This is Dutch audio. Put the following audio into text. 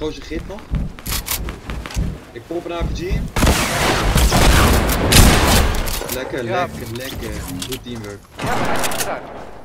Gozer git nog. Ik pomp een RPG. Lekker, Ja. lekker. Goed teamwork. Ja, eruit.